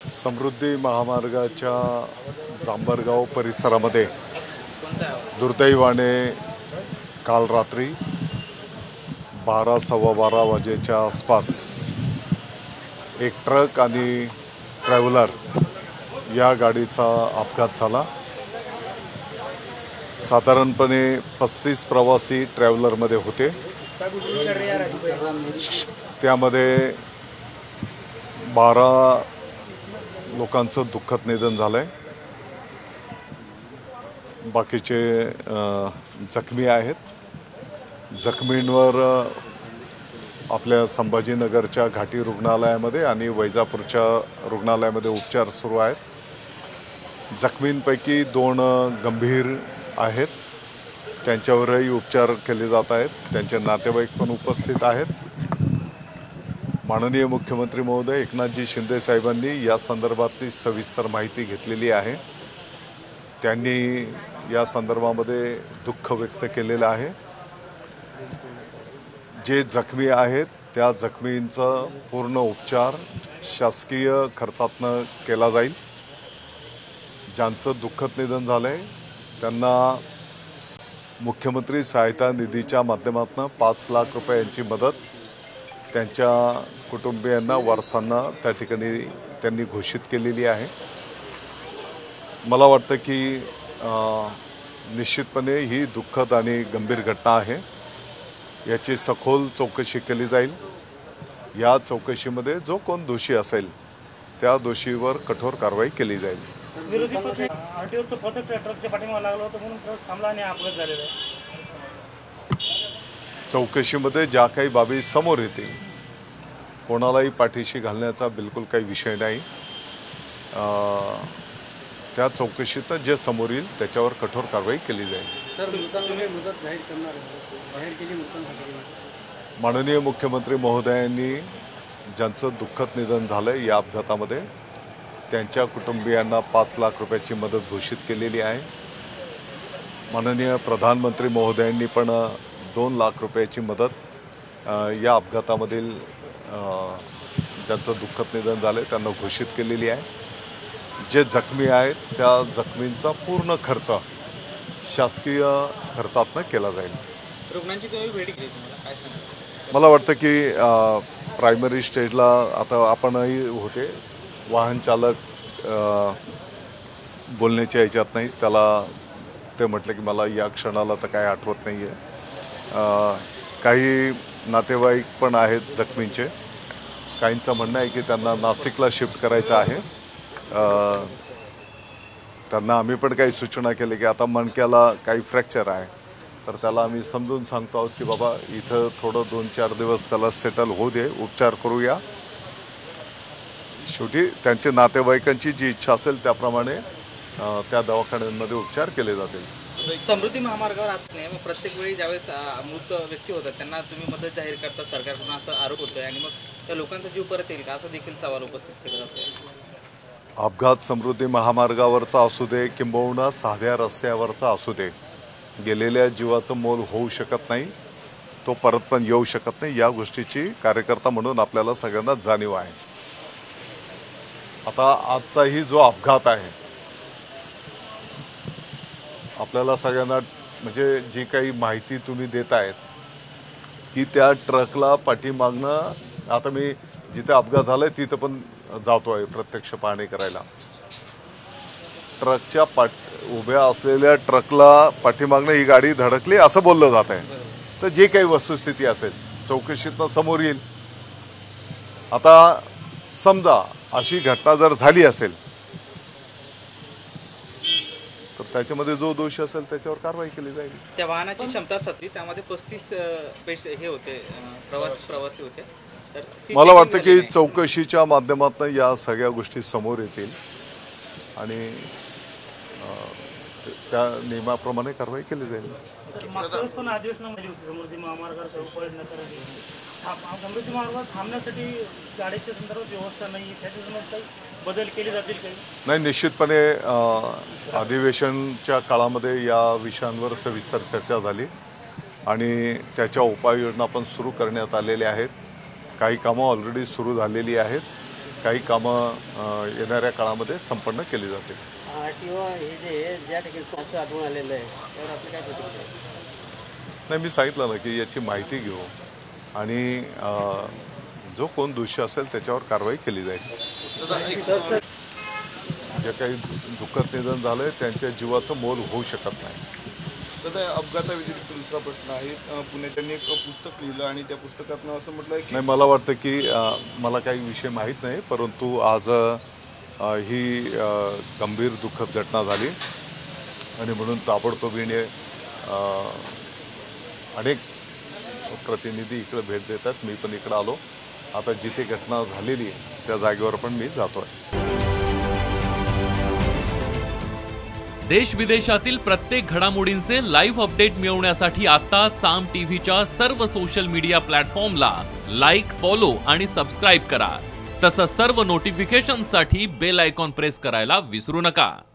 समृद्धी महामार्गाच्या जांभरगाव परिसरामध्ये दुर्दैवाने काल रात्री 12:15 वाजेच्या आसपास एक ट्रक आणि ट्रॅव्हलर या गाडीचा अपघात झाला। साधारणपणे 35 प्रवासी ट्रॅव्हलरमध्ये होते। त्यामध्ये 12 लोकांचं दुःखद निधन झालंय। बाकीचे जखमी आहेत। जखमींवर आपल्या संभाजीनगरच्या घाटी रुग्णालयामध्ये आणि वैजापूरच्या रुग्णालयामध्ये उपचार सुरू आहेत। जखमींपैकी 2 गंभीर आहेत, त्यांच्यावरही उपचार केले जात आहेत। त्यांचे नातेवाईक पण उपस्थित आहेत। माननीय मुख्यमंत्री महोदय एकनाथजी शिंदे साहेबांनी या संदर्भातली सविस्तर माहिती घेतलेली आहे। त्यांनी या संदर्भामध्ये दुःख व्यक्त केलेलं आहे। जे जखमी आहेत त्या जखमींचा पूर्ण उपचार शासकीय खर्चातून केला जाईल। ज्यांचं दुःखद निधन झालंय त्यांना मुख्यमंत्री सहायता निधीच्या माध्यमातून 5 लाख रुपयांची मदत त्यांच्या कुटुंबियांना वारसांना त्या ठिकाणी त्यांनी घोषित केलेली आहे। मला वाटतं की निश्चितपणे ही दुःखद आणि गंभीर घटना आहे। याची सखोल चौकशी केली जाईल। या चौकशीमध्ये जो कोण दोषी असेल त्या दोषीवर कठोर कारवाई केली जाईल। विरोधी पक्ष आरटीओचं पथक ट्रकच्या पाठीमागे लागलं होतं म्हणून ट्रक थांबला आणि अपघात झालेला आहे। चौकशीमध्ये ज्या काही बाबी समोर येतील कोणालाही पाठीशी घालण्याचा बिलकुल काही विषय नाही। त्या चौकशीत जे समोर येईल त्याच्यावर कठोर कारवाई केली जाईल। माननीय मुख्यमंत्री महोदयांनी ज्यांचं दुःखद निधन झालं या अपघातामध्ये त्यांच्या कुटुंबियांना 5 लाख रुपयाची मदत घोषित केलेली आहे। माननीय प्रधानमंत्री महोदयांनी पण 2 लाख रुपयाची मदत या अपघातामधील ज्यांचं दुःखद निधन झालं त्यांना घोषित केलेली आहे। जे जखमी आहेत त्या जखमींचा पूर्ण खर्च शासकीय खर्चातून केला जाईल। रुग्णांची तुम्ही भेट घेतली, तुम्हाला काय सांगा? मला वाटतं की प्रायमरी स्टेजला आता आपणही होते। वाहन चालक बोलण्याच्या ह्याच्यात नाही, त्याला ते म्हटलं की मला या क्षणाला तर काय आठवत नाही आहे। काही नातेवाईक पण आहेत जखमींचे। काहींचं म्हणणं आहे की त्यांना नाशिकला शिफ्ट करायचं आहे। त्यांना आम्ही पण काही सूचना केली की आता मणक्याला काही फ्रॅक्चर आहे तर त्याला आम्ही समजून सांगतो आहोत की बाबा इथं थोडं 2-4 दिवस त्याला सेटल होऊ दे, उपचार करूया। शेवटी त्यांच्या नातेवाईकांची जी इच्छा असेल त्याप्रमाणे त्या दवाखान्यांमध्ये उपचार केले जातील। समृद्धी महामार्गावर आता नाही, मग प्रत्येक वेळी ज्यावेळेस मृत व्यक्ती होतात त्यांना तुम्ही मदत जाहीर करता सरकारकडून असा आरोप होतोय आणि मग त्या लोकांचा जीव परत येईल का असं देखील सवाल उपस्थित केला जातोय। अपघात समृद्धी महामार्गावरचा असू दे किंबहुना साध्या रस्त्यावरचा असू दे, गेलेल्या जीवाचं मोल होऊ शकत नाही, तो परत पण येऊ शकत नाही। या गोष्टीची कार्यकर्ता म्हणून आपल्याला सगळ्यांना जाणीव आहे। आता आजचाही जो अपघात आहे आपल्याला सगळ्यांना म्हणजे जी काही माहिती तुम्ही देत आहेत की त्या ट्रकला पाठीमागनं, आता मी जिथे अपघात झालाय तिथं पण जातो आहे प्रत्यक्ष पाहणी करायला। ट्रकच्या उभ्या असलेल्या ट्रकला पाठीमागनं ही गाडी धडकली असं बोललं जात आहे। तर जे काही वस्तुस्थिती असेल चौकशीतनं समोर येईल। आता समजा अशी घटना जर झाली असेल तर त्याच्यामध्ये जो दोष असेल त्याच्यावर कारवाई केली जाईल। त्या वाहनाची क्षमता 37, त्यामध्ये 35 हे होते प्रवासी होते। तर मला वाटतं की चौकशीच्या माध्यमातून या सगळ्या गोष्टी समोर येतील आणि त्या नियमाप्रमाणे कारवाई केली जाईल। मागच्या वेळेस पण अधिवेशनामध्ये होती समृद्धी महामार्गावर उपाययोजना करायची। समृद्धी मार्गावर थांबण्यासाठी गाडीच्या संदर्भात व्यवस्था नाही, त्याच्यासंदर्भात काही बदल केले जातील काही? नाही, निश्चितपणे अधिवेशनच्या काळामध्ये या विषयांवर सविस्तर चर्चा झाली आणि त्याच्या उपाययोजना पण सुरू करण्यात आलेल्या आहेत। काही कामं ऑलरेडी सुरू झालेली आहेत, काही कामं येणाऱ्या काळामध्ये संपन्न केली जातील. RTO हे जे ज्या ठिकाणी असं आढळून आलेलं आहे त्यावर आपली काय प्रतिक्रिया आहे? नाही, मी सांगितलं ना की याची माहिती घेऊ आणि जो कोण दोषी असेल त्याच्यावर कारवाई केली जाईल. जे काही दुःखद निधन झालं आहे त्यांच्या जीवाचं मोल होऊ शकत नाही. सध्या अपघाताव्यतिरिक्त दुसरा प्रश्न आहे. पुण्याच्यांनी एक पुस्तक लिहिलं आणि त्या पुस्तकातनं असं म्हटलं की नाही, मला वाटतं की मला काही विषय माहीत नाही, परंतु आज ही गंभीर दुःखद घटना झाली आणि म्हणून ताबडतोबीने अनेक प्रतिनिधी इकडे भेट देतात. मी पण इकडे आलो. आता जिथे घटना झालेली आहे त्या जागेवर पण मी जातो आहे. देश विदेशातील प्रत्येक घडामोडींचे लाईव्ह अपडेट मिळवण्यासाठी आता साम टीव्हीच्या सर्व सोशल मीडिया प्लॅटफॉर्मला लाईक, फॉलो आणि सबस्क्राईब करा. तसंच सर्व नोटिफिकेशनसाठी बेल आयकॉन प्रेस करायला विसरू नका.